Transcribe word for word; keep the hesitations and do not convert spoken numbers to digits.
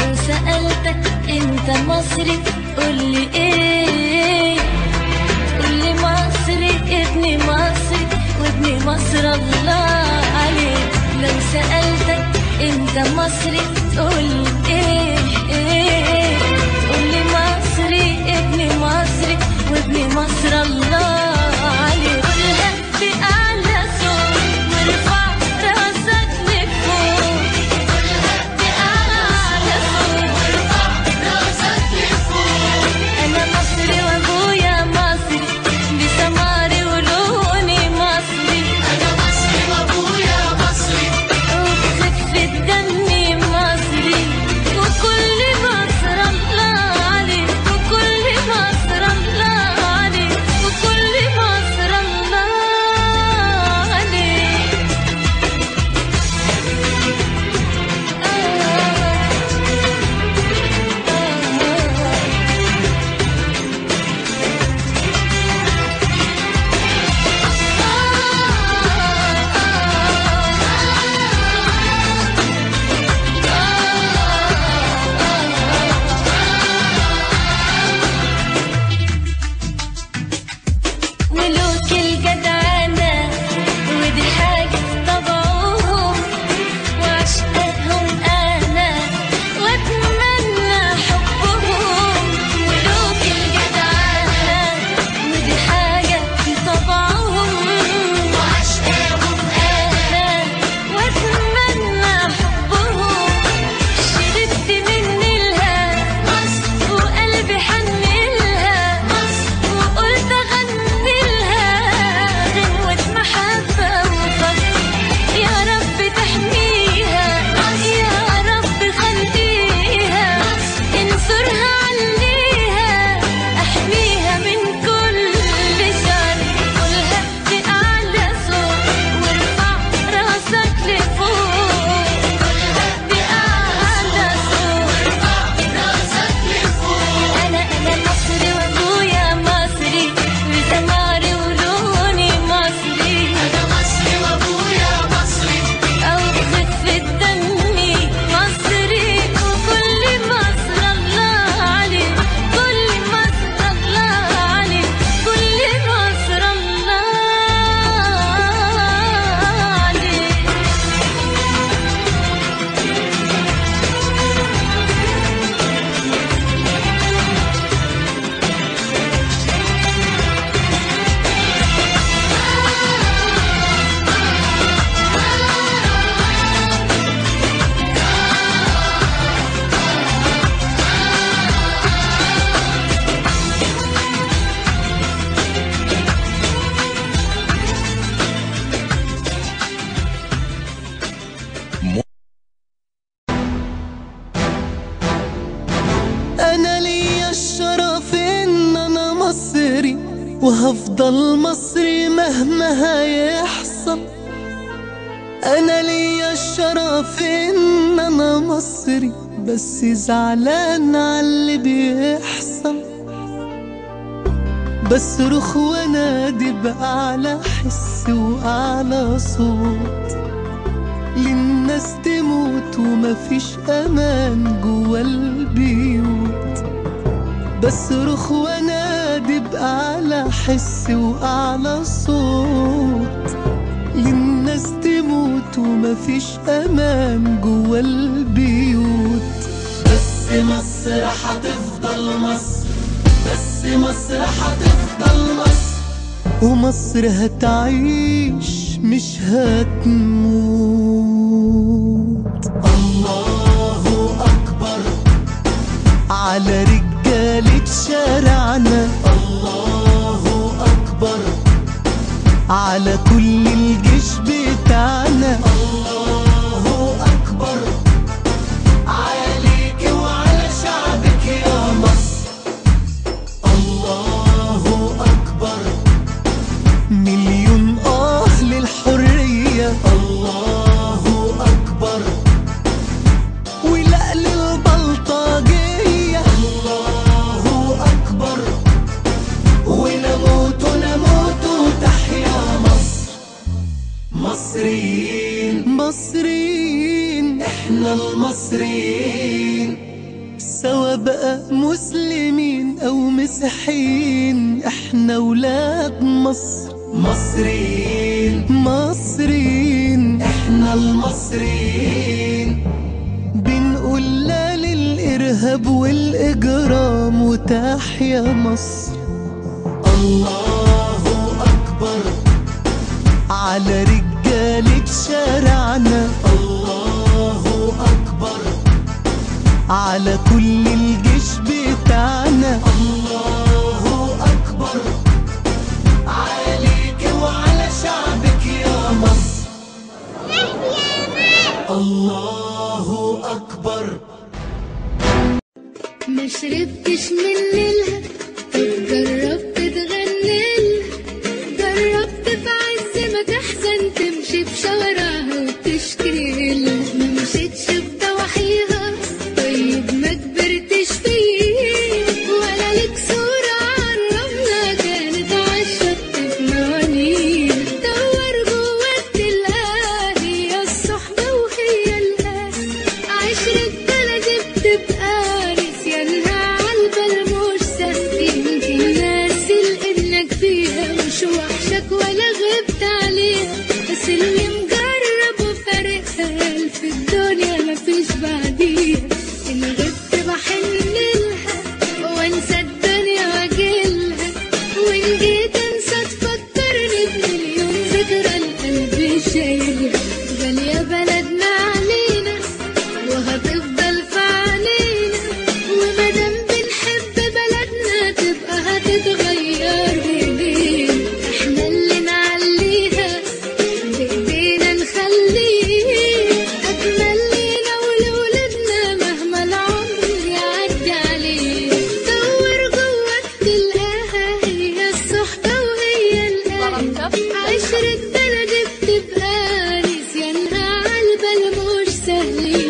لو سألتك انت مصري قولي ايه؟ قولي مصري، ابني مصري وابني مصر الله عليك. لو سألتك انت مصري قولي ايه؟ ايه قولي مصري، ابني مصري وابني مصر الله عليك. قولها بأعلى صوت وارفع راسك لفوق. قولها بأعلى صوت وارفع راسك لفوق. أنا مصري وأبويا مصري، بسماري ولوني مصري. أنا مصري وأبويا مصري، وبخفة دمي مصري. وكل مصر الله عليك، وكل مصر الله عليك، وكل مصر الله عليك. ملوك الجدعنة ودي حاجة في طبعهم، وعشقهم أنا وأتمنى حبهم. ملوك الجدعنة ودي حاجة في طبعهم، وعشقهم أنا وأتمنى حبهم. شربت من نيلها مصر وقلبي حنلها مصر، وقلت أغني لها غنوة محبة وفخر. يا رب تحميها، يا رب خليها، انصرها عليها، احميها من كل شر. قولها بأعلى صوت وارفع راسك لفوق. قولها بأعلى صوت وارفع راسك لفوق. أنا أنا مصري وأبويا مصري، بسماري ولوني مصري. أنا مصري وأبويا مصري، أو بخفة دمي مصري. وكل مصر الله عليك، كل مصر الله عليك، كل مصر الله عليك. أنا ليا الشرف إن أنا مصري، وهفضل مصري مهما هيحصل. أنا ليا الشرف إن أنا مصري، بس زعلان على اللي بيحصل. بصرخ وانادي بأعلى حس وأعلى صوت، للناس تموت ومفيش أمان جوا البيوت. بصرخ وانادي بأعلى حس وأعلى صوت، للناس تموت ومفيش أمان جوا البيوت. بس مصر هتفضل مصر، بس مصر هتفضل مصر، ومصر هتعيش مش هتموت. الله أكبر على رجالة شارعنا، الله أكبر على كل الجيش بتاعنا، الله أكبر عليك وعلى شعبك يا مصر. الله أكبر مليون آه للحرية، الله أكبر ولا للبلطجية، الله أكبر ونموت ونموت وتحيا مصر. مصريين مصريين احنا المصريين، بقى مسلمين أو مسيحيين، احنا ولاد مصر، مصريين مصريين، احنا المصريين. بنقول لا للإرهاب والإجرام وتحيا مصر. الله أكبر على رجالة شارعنا، الله أكبر على كل الجيش بتاعنا، الله أكبر عليك وعلى شعبك يا مصر. الله أكبر. ما شربتش من نيلها، طب جربت تغنيلها، جربت في عز ما تحزن تمشي في شوارعها وتشكيلها، ما مشيتش بضواحيها، طيب ما كبرتش فيه، ولا ليك صورة عالرملة كانت عالشط بمعانيها، دور جواك تلاقيها هي الصحبة وهي الأهل، عشرة بلدي بتبقى نسيانها عالبال مش سهل، يمكن ناسي لإنك فيها مش وحشك ولا غبت عليها، بس اللي مجرب وفارقها في الدنيا مفيش بعديها، إن غبت بحنلها وانسى الدنيا واجيلها، وإن جيت انسى تفكرني بمليون ذكرى القلب شايلها، غالية بلدنا علينا وهتفضل في عينينا، ومادام بنحب بلدنا تبقى هتتغير بإيدينا، احنا اللي نعليها بإيدينا نخليها أجمل لينا ولولادنا مهما العمر يعدي عليه، دور جواك تلاقيها هي الصحبة وهي الأهل، عشرة بلدي بتبقى نسيانها عالبال مش سهل.